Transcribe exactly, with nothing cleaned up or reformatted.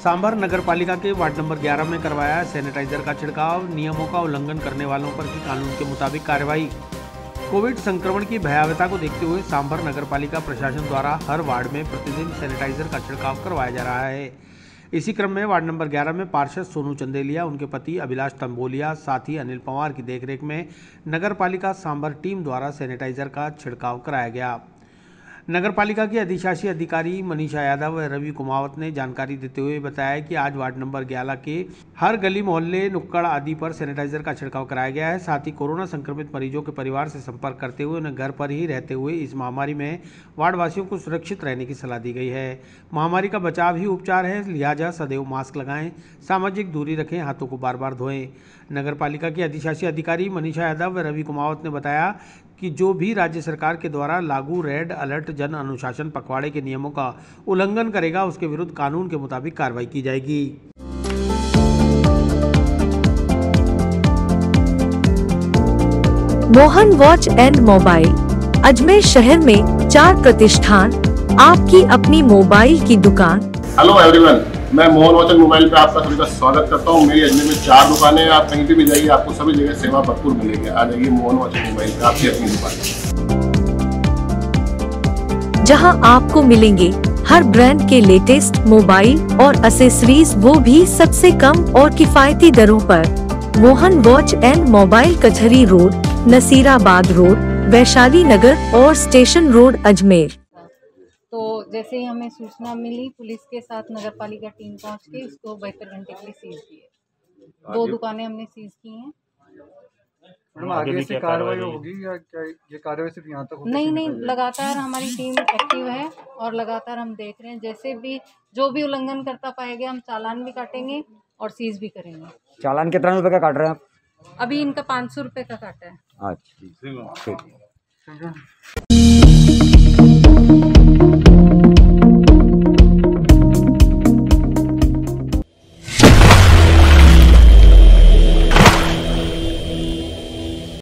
सांभर नगर पालिका के ward number ग्यारह में करवाया सैनिटाइजर का छिड़काव, नियमों का उल्लंघन करने वालों पर की कानून के मुताबिक कार्रवाई। कोविड संक्रमण की भयावहता को देखते हुए सांभर नगर पालिका प्रशासन द्वारा हर वार्ड में प्रतिदिन सैनिटाइजर का छिड़काव करवाया जा रहा है। इसी क्रम में वार्ड नंबर ग्यारह में पार्षद सोनू चंदेलिया, उनके पति अभिलाष तंबोलिया, साथी अनिल पंवार की देखरेख में नगर पालिका सांभर टीम द्वारा सैनिटाइजर का छिड़काव कराया गया। नगर पालिका की अधिशासी अधिकारी मनीषा यादव व रवि कुमावत ने जानकारी देते हुए बताया कि आज वार्ड नंबर ग्यारह के हर गली मोहल्ले नुक्कड़ आदि पर सैनिटाइजर का छिड़काव कराया गया है। साथ ही कोरोना संक्रमित मरीजों के परिवार से संपर्क करते हुए उन्हें घर पर ही रहते हुए इस महामारी में वार्डवासियों को सुरक्षित रहने की सलाह दी गई है। महामारी का बचाव ही उपचार है, लिहाजा सदैव मास्क लगाएं, सामाजिक दूरी रखें, हाथों को बार बार धोएं। नगर पालिका की अधिशासी अधिकारी मनीषा यादव व रवि कुमावत ने बताया कि जो भी राज्य सरकार के द्वारा लागू रेड अलर्ट जन अनुशासन पखवाड़े के नियमों का उल्लंघन करेगा, उसके विरुद्ध कानून के मुताबिक कार्रवाई की जाएगी। Mohan watch and mobile, Ajmer शहर में चार प्रतिष्ठान, आपकी अपनी मोबाइल की दुकान। हेलो एवरीवन, मैं मोहन वॉच एंड मोबाइल पे आपका सभी का स्वागत करता हूँ। मेरी अजमेर में चार दुकानें हैं, आप कहीं पे भी जाइए आपको सभी जगह सेवा भरपूर मिलेगी। आ जाइए मोहन वॉच एंड मोबाइल पे, आपकी अपनी दुकान, जहां आपको मिलेंगे हर ब्रांड के लेटेस्ट मोबाइल और एसेसरीज, वो भी सबसे कम और किफायती दरों पर। Mohan watch and mobile, Kachahri road, Nasirabad road, Vaishali Nagar और स्टेशन रोड, अजमेर। तो जैसे ही हमें सूचना मिली, पुलिस के साथ नगर पालिका टीम पहुंच के इसको बहत्तर घंटे के लिए सीज किए। दो दुकानें हमने सीज की हैं। मैडम आगे से कार्रवाई होगी या क्या ये कार्रवाई सिर्फ यहाँ तक होगी? नहीं नहीं, लगातार हमारी टीम एक्टिव है और लगातार हम देख रहे हैं। जैसे भी जो भी उल्लंघन करता पाएगा हम चालान भी काटेंगे और सीज भी करेंगे। चालान कितना रुपए का काट रहे हैं आप? अभी इनका पाँच सौ रुपये का काटा है। अच्छा ठीक है।